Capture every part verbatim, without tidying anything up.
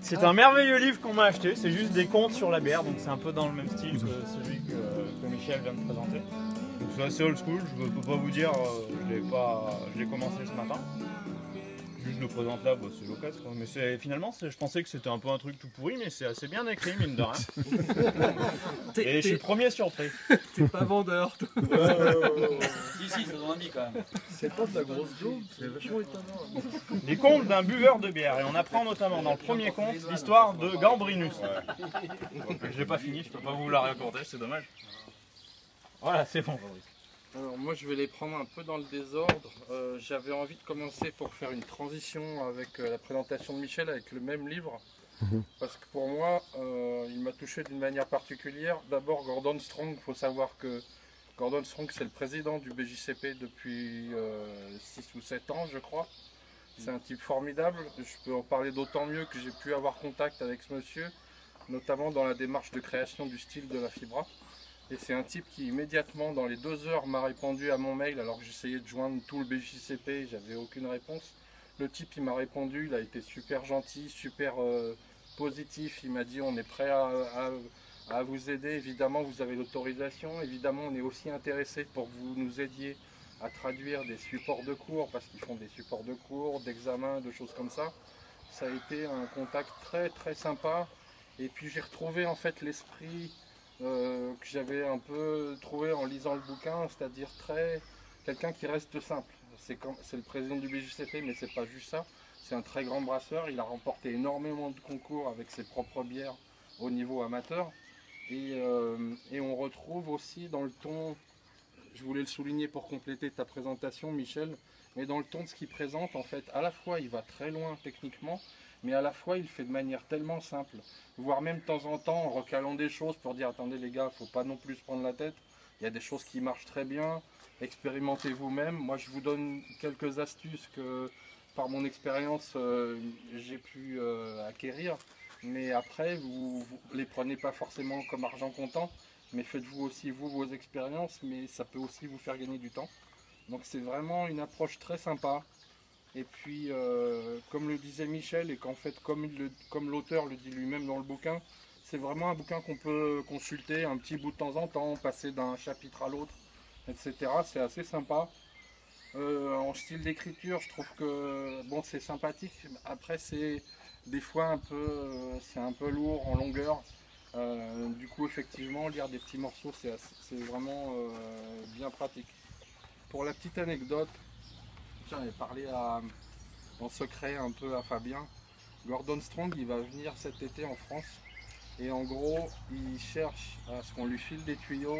C'est un merveilleux livre qu'on m'a acheté, c'est juste des contes sur la bière, donc c'est un peu dans le même style que celui que, que Michel vient de présenter. Donc c'est assez old school, je ne peux pas vous dire, je l'ai pas, je l'ai commencé ce matin. Juste je le présente là, bah, c'est l'occasion. Mais c'est, finalement, c'est, je pensais que c'était un peu un truc tout pourri, mais c'est assez bien écrit, mine de rien. Et je suis le premier surpris. T'es pas vendeur, toi. Euh... si, si, ça donne envie quand même. C'est pas de la grosse daube, c'est vachement étonnant. Les contes d'un buveur de bière. Et on apprend notamment dans le premier conte l'histoire de Gambrinus. Ouais. Donc, je l'ai pas fini, je peux pas vous la raconter, c'est dommage. Voilà, c'est bon. Alors moi je vais les prendre un peu dans le désordre. Euh, J'avais envie de commencer pour faire une transition avec euh, la présentation de Michel avec le même livre. Mmh. Parce que pour moi, euh, il m'a touché d'une manière particulière. D'abord Gordon Strong, il faut savoir que Gordon Strong c'est le président du B J C P depuis euh, six ou sept ans je crois. C'est un type formidable, je peux en parler d'autant mieux que j'ai pu avoir contact avec ce monsieur, notamment dans la démarche de création du style de la Fibra. Et c'est un type qui immédiatement dans les deux heures m'a répondu à mon mail alors que j'essayais de joindre tout le B J C P, j'avais aucune réponse. Le type il m'a répondu, il a été super gentil, super euh, positif, il m'a dit on est prêt à, à, à vous aider, évidemment vous avez l'autorisation, évidemment on est aussi intéressé pour que vous nous aidiez à traduire des supports de cours parce qu'ils font des supports de cours, d'examens, de choses comme ça. Ça a été un contact très très sympa et puis j'ai retrouvé en fait l'esprit Euh, que j'avais un peu trouvé en lisant le bouquin, c'est-à-dire très quelqu'un qui reste simple. C'est le président du B J C P, mais c'est pas juste ça. C'est un très grand brasseur. Il a remporté énormément de concours avec ses propres bières au niveau amateur. Et, euh, et on retrouve aussi dans le ton, je voulais le souligner pour compléter ta présentation, Michel, mais dans le ton de ce qu'il présente, en fait, à la fois il va très loin techniquement, mais à la fois il fait de manière tellement simple, voire même de temps en temps en recalant des choses pour dire attendez les gars, faut pas non plus se prendre la tête, il y a des choses qui marchent très bien, expérimentez vous-même. Moi je vous donne quelques astuces que par mon expérience euh, j'ai pu euh, acquérir, mais après vous, vous les prenez pas forcément comme argent comptant, mais faites-vous aussi vous vos expériences, mais ça peut aussi vous faire gagner du temps. Donc c'est vraiment une approche très sympa. Et puis, euh, comme le disait Michel, et qu'en fait, comme l'auteur le, le dit lui-même dans le bouquin, c'est vraiment un bouquin qu'on peut consulter un petit bout de temps en temps, passer d'un chapitre à l'autre, et cetera. C'est assez sympa. Euh, en style d'écriture, je trouve que bon, c'est sympathique. Après, c'est des fois un peu, euh, c'est un peu lourd en longueur. Euh, du coup, effectivement, lire des petits morceaux, c'est vraiment euh, bien pratique. Pour la petite anecdote, j'en ai parlé à, en secret un peu à Fabien. Gordon Strong, il va venir cet été en France. Et en gros, il cherche à ce qu'on lui file des tuyaux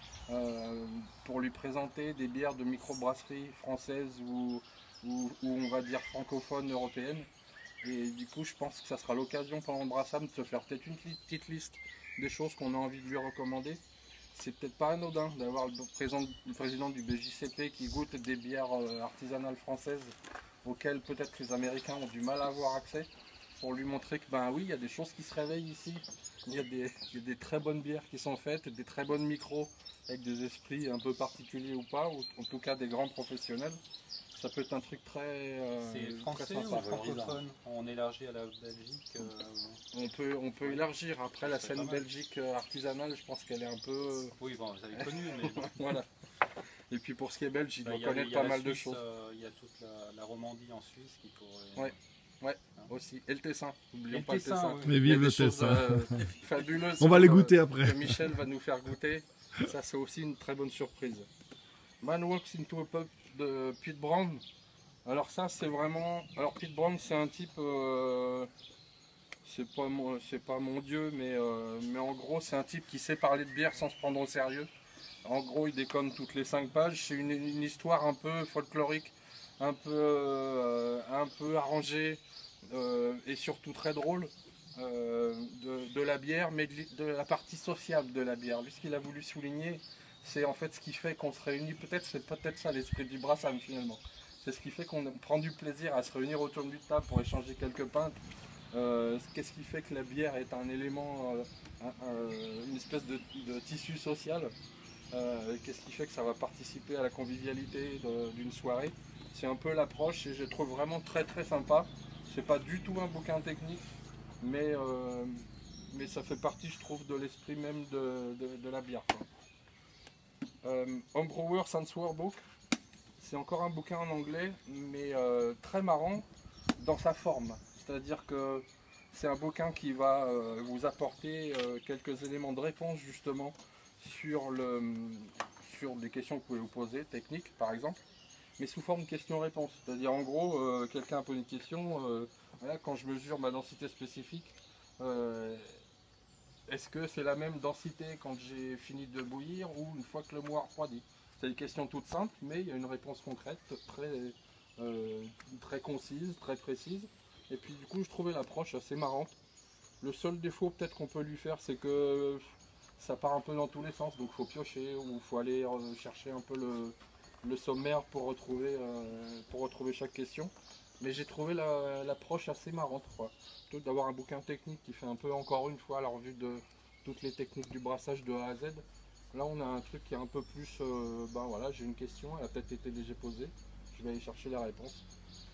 euh, pour lui présenter des bières de microbrasserie françaises ou, ou, ou on va dire francophones européennes. Et du coup, je pense que ça sera l'occasion pendant Brassam de se faire peut-être une petite liste des choses qu'on a envie de lui recommander. C'est peut-être pas anodin d'avoir le président, le président du B J C P qui goûte des bières artisanales françaises auxquelles peut-être les Américains ont du mal à avoir accès, pour lui montrer que ben oui, il y a des choses qui se réveillent ici. Il y a des, il y a des très bonnes bières qui sont faites, des très bonnes micros avec des esprits un peu particuliers ou pas, ou en tout cas des grands professionnels. Ça peut être un truc très euh, C'est français ou francophone? On élargit à la Belgique euh... on, peut, on peut élargir. Après la scène Belgique artisanale, je pense qu'elle est un peu... Oui, bon, vous avez connu, mais... Voilà. Et puis pour ce qui est belge, il bah, doit y a, connaître y a pas mal Suisse, de choses. Euh, il y a toute la, la Romandie en Suisse qui pourrait... Ouais, ouais, hein. Aussi. Et le Tessin. N'oublions pas le Tessin. le Tessin. Oui. Mais vive le Tessin. Euh, fabuleuses. On va les goûter euh, après. Que Michel va nous faire goûter. Ça, c'est aussi une très bonne surprise. Man Walks into a Pub de Pete Brown. Alors ça, c'est vraiment... Alors Pete Brown, c'est un type... Euh... C'est pas, mon... pas mon dieu, mais, euh... mais en gros, c'est un type qui sait parler de bière sans se prendre au sérieux. En gros, il déconne toutes les cinq pages. C'est une, une histoire un peu folklorique, un peu, euh, un peu arrangée euh, et surtout très drôle euh, de, de la bière, mais de, de la partie sociable de la bière. Lui, ce qu'il a voulu souligner, c'est en fait ce qui fait qu'on se réunit. Peut-être, c'est peut-être ça l'esprit du Brassam finalement. C'est ce qui fait qu'on prend du plaisir à se réunir autour d'une table pour échanger quelques pintes. Euh, Qu'est-ce qui fait que la bière est un élément, euh, un, un, une espèce de, de tissu social. Euh, Qu'est-ce qui fait que ça va participer à la convivialité d'une soirée. C'est un peu l'approche et je trouve vraiment très très sympa. C'est pas du tout un bouquin technique. mais, euh, mais ça fait partie, je trouve, de l'esprit même de, de, de la bière. Euh, Homebrewer Sensor Book, c'est encore un bouquin en anglais, mais euh, très marrant dans sa forme. C'est-à-dire que c'est un bouquin qui va euh, vous apporter euh, quelques éléments de réponse justement sur, le, sur des questions que vous pouvez vous poser, techniques par exemple, mais sous forme de questions-réponses. C'est-à-dire en gros, euh, quelqu'un a posé une question, euh, voilà, quand je mesure ma densité spécifique, euh, est-ce que c'est la même densité quand j'ai fini de bouillir ou une fois que le mois a refroidi? C'est des questions toutes simples, mais il y a une réponse concrète, très, euh, très concise, très précise. Et puis du coup, je trouvais l'approche assez marrante. Le seul défaut peut-être qu'on peut lui faire, c'est que ça part un peu dans tous les sens, donc il faut piocher ou il faut aller euh, chercher un peu le, le sommaire pour retrouver, euh, pour retrouver chaque question. Mais j'ai trouvé l'approche la, assez marrante, quoi. Plutôt d'avoir un bouquin technique qui fait un peu encore une fois la revue de toutes les techniques du brassage de A à Z. Là on a un truc qui est un peu plus, euh, ben voilà, j'ai une question, elle a peut-être été déjà posée, je vais aller chercher la réponse.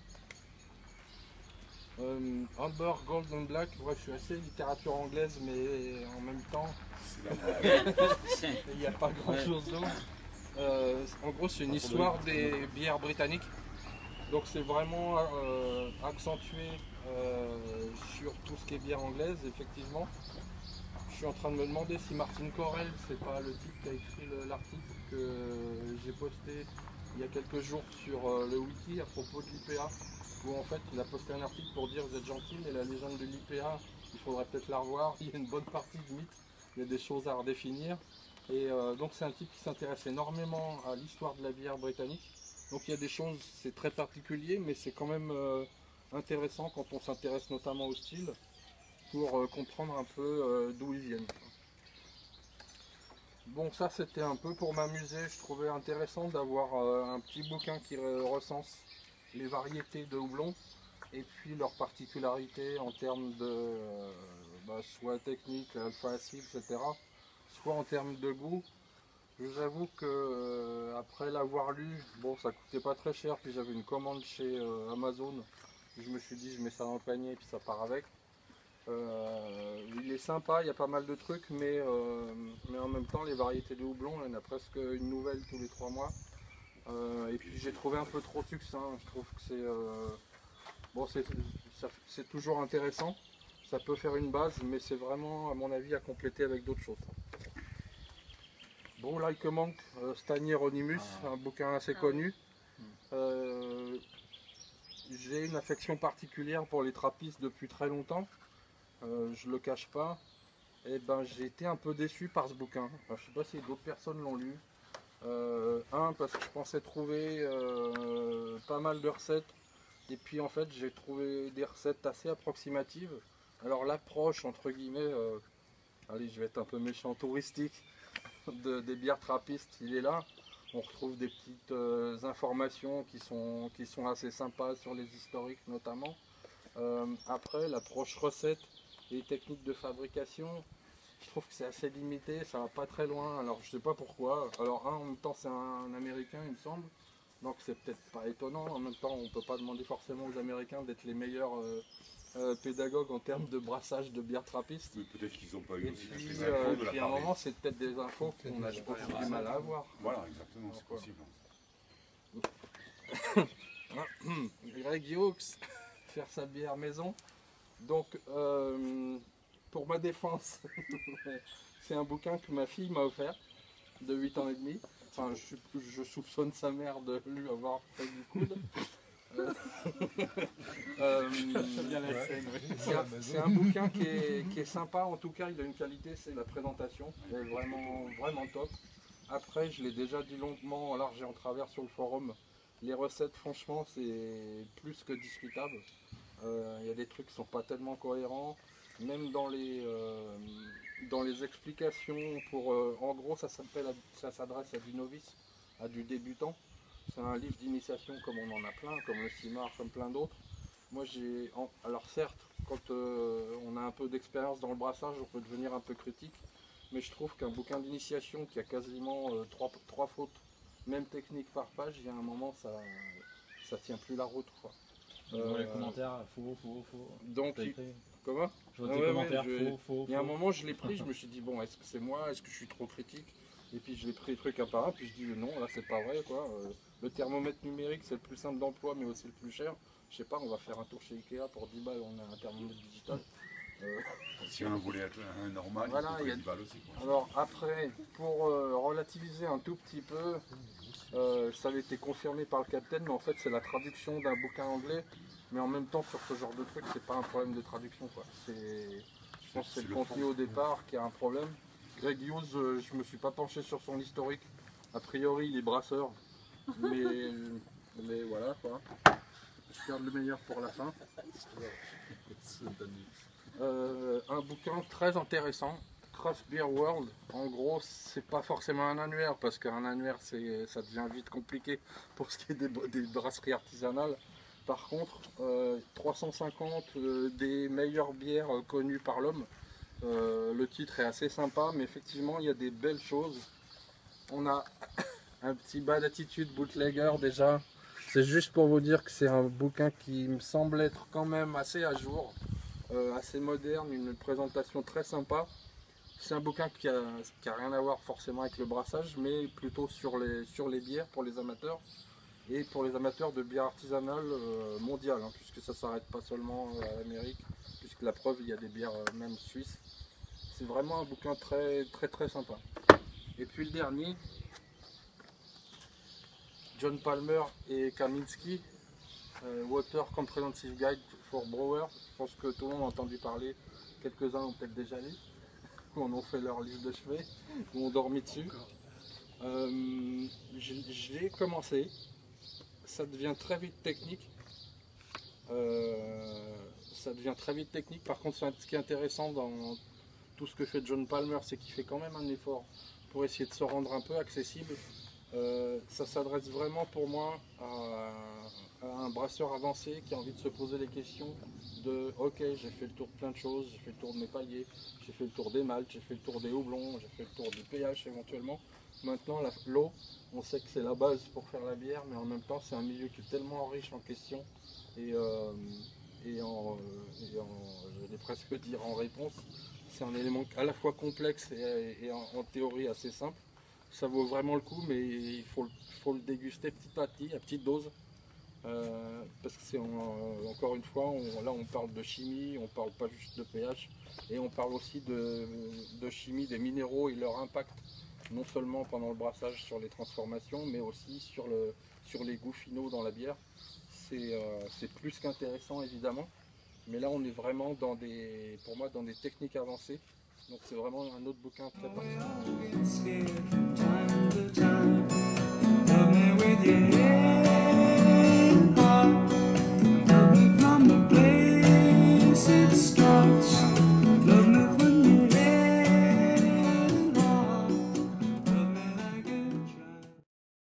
Euh, Amber, Gold and Black, ouais, je suis assez littérature anglaise, mais en même temps, il n'y a pas grand chose d'autre. Euh, en gros, c'est une histoire des bières britanniques. Donc c'est vraiment euh, accentué euh, sur tout ce qui est bière anglaise, effectivement. Je suis en train de me demander si Martin Corel, c'est pas le type qui a écrit l'article que j'ai posté il y a quelques jours sur euh, le wiki à propos de l'I P A, où en fait il a posté un article pour dire vous êtes gentil, mais la légende de l'I P A, il faudrait peut-être la revoir, il y a une bonne partie de mythe, il y a des choses à redéfinir. Et euh, donc c'est un type qui s'intéresse énormément à l'histoire de la bière britannique. Donc il y a des choses, c'est très particulier, mais c'est quand même euh, intéressant quand on s'intéresse notamment au style, pour euh, comprendre un peu euh, d'où ils viennent. Bon, ça c'était un peu pour m'amuser, je trouvais intéressant d'avoir euh, un petit bouquin qui recense les variétés de houblon et puis leurs particularités en termes de euh, bah, soit technique, alpha acide, et cetera, soit en termes de goût. Je vous avoue que euh, après l'avoir lu, bon ça coûtait pas très cher, puis j'avais une commande chez euh, Amazon, je me suis dit je mets ça dans le panier et puis ça part avec. Euh, il est sympa, il y a pas mal de trucs, mais, euh, mais en même temps les variétés de houblon, il y en a presque une nouvelle tous les trois mois. Euh, et puis j'ai trouvé un peu trop succinct, je trouve que c'est euh, bon, c'est toujours intéressant, ça peut faire une base, mais c'est vraiment à mon avis à compléter avec d'autres choses. Bon, là il que manque euh, Stani Hieronymus, ah. un bouquin assez ah. connu. Euh, j'ai une affection particulière pour les trappistes depuis très longtemps. Euh, je le cache pas, et ben j'ai été un peu déçu par ce bouquin. Enfin, je sais pas si d'autres personnes l'ont lu. Euh, un, parce que je pensais trouver euh, pas mal de recettes, et puis en fait j'ai trouvé des recettes assez approximatives. Alors l'approche entre guillemets, euh, allez je vais être un peu méchant, touristique de, des bières trappistes, il est là. On retrouve des petites euh, informations qui sont, qui sont assez sympas sur les historiques notamment. Euh, après l'approche recette et techniques de fabrication, je trouve que c'est assez limité, ça va pas très loin, alors je sais pas pourquoi. Alors un, en même temps c'est un américain il me semble, donc c'est peut-être pas étonnant, en même temps on peut pas demander forcément aux américains d'être les meilleurs euh, euh, pédagogues en termes de brassage de bière trappiste. Peut-être qu'ils n'ont pas eu et aussi puis, les euh, infos de la puis à un moment c'est peut-être des infos qu'on a aussi du mal à avoir. Voilà, exactement, c'est possible. Greg Hughes, faire sa bière maison. Donc, euh, pour ma défense, c'est un bouquin que ma fille m'a offert, de huit ans et demi. Enfin, je, je soupçonne sa mère de lui avoir fait du coude. euh, euh, c'est un, un bouquin qui est, qui est sympa, en tout cas, il a une qualité, c'est la présentation. Elle est vraiment, vraiment top. Après, je l'ai déjà dit longuement, en large et en travers sur le forum. Les recettes, franchement, c'est plus que discutable. Il euh, y a des trucs qui ne sont pas tellement cohérents, même dans les, euh, dans les explications. Pour, euh, en gros, ça s'adresse à du novice, à du débutant. C'est un livre d'initiation comme on en a plein, comme le Simard, comme plein d'autres. Moi, j'ai, alors certes, quand euh, on a un peu d'expérience dans le brassage, on peut devenir un peu critique, mais je trouve qu'un bouquin d'initiation qui a quasiment euh, trois, trois fautes, même technique par page, il y a un moment, ça ça tient plus la route, quoi. Dans euh, les commentaires, faux, faux, faux. Donc, il, Comment? Je vois Ah tes ouais, commentaires, ouais, je- faux, faux, Il y a un faux. moment, je l'ai pris, je me suis dit, bon, est-ce que c'est moi, est-ce que je suis trop critique? Et puis je l'ai pris truc un par un, puis je dis, non, là c'est pas vrai, quoi. Euh, le thermomètre numérique, c'est le plus simple d'emploi, mais aussi le plus cher. Je sais pas, on va faire un tour chez Ikea pour dix balles, on a un thermomètre digital. Euh, Si on voulait être un normal, Voilà, il il y a- faut dix balles aussi. Quoi. Alors après, pour euh, relativiser un tout petit peu, euh, ça avait été confirmé par le capitaine, mais en fait c'est la traduction d'un bouquin anglais. Mais en même temps, sur ce genre de truc, c'est pas un problème de traduction, quoi. C'est, je pense que c'est C'est le le contenu fond. au départ qui a un problème. Greg Hughes, euh, je me suis pas penché sur son historique. A priori, il est brasseur, mais, mais voilà quoi. Je garde le meilleur pour la fin. Euh, un bouquin très intéressant, Craft Beer World. En gros, c'est pas forcément un annuaire parce qu'un annuaire, c'est, ça devient vite compliqué pour ce qui est des, des brasseries artisanales. Par contre, euh, trois cent cinquante euh, des meilleures bières euh, connues par l'homme. Euh, le titre est assez sympa, mais effectivement, il y a des belles choses. On a un petit bas d'attitude bootlegger déjà. C'est juste pour vous dire que c'est un bouquin qui me semble être quand même assez à jour. Euh, assez moderne, une présentation très sympa. C'est un bouquin qui a, qui a rien à voir forcément avec le brassage, mais plutôt sur les, sur les bières pour les amateurs et pour les amateurs de bière artisanale euh, mondiale, hein, puisque ça ne s'arrête pas seulement à l'Amérique, puisque la preuve, il y a des bières euh, même suisses. C'est vraiment un bouquin très très très sympa. Et puis le dernier, John Palmer et Kaminski, euh, Water Comprehensive Guide for Brewers. Je pense que tout le monde a entendu parler, quelques-uns ont peut-être déjà lu, ou en ont fait leur liste de chevet, ou ont dormi dessus. Euh, je je l'ai commencé, ça devient très vite technique. Euh, ça devient très vite technique. Par contre, ce qui est intéressant dans tout ce que fait John Palmer, c'est qu'il fait quand même un effort pour essayer de se rendre un peu accessible. Euh, ça s'adresse vraiment pour moi à, à un brasseur avancé qui a envie de se poser les questions de ok, j'ai fait le tour de plein de choses, j'ai fait le tour de mes paliers, j'ai fait le tour des maltes, j'ai fait le tour des houblons, j'ai fait le tour du pH éventuellement. Maintenant la- l'eau, on sait que c'est la base pour faire la bière, mais en même temps c'est un milieu qui est tellement riche en questions et, euh, et en, et en j'allais presque dire en réponse. C'est un élément à la fois complexe et, et en, en théorie assez simple. Ça vaut vraiment le coup, mais il faut, faut le déguster petit à petit, à petite dose. Euh, parce que c'est en- encore une fois, on- là on parle de chimie, on parle pas juste de pH, et on parle aussi de, de chimie des minéraux et leur impact, non seulement pendant le brassage sur les transformations, mais aussi sur, le, sur les goûts finaux dans la bière. C'est euh, c'est plus qu'intéressant évidemment, mais là on est vraiment dans des, pour moi, dans des techniques avancées. Donc c'est vraiment un autre bouquin très particulier.